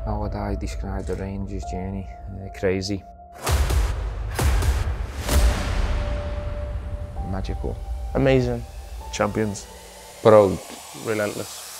How would I describe the Rangers journey? Crazy. Magical. Amazing. Champions. Proud. Relentless.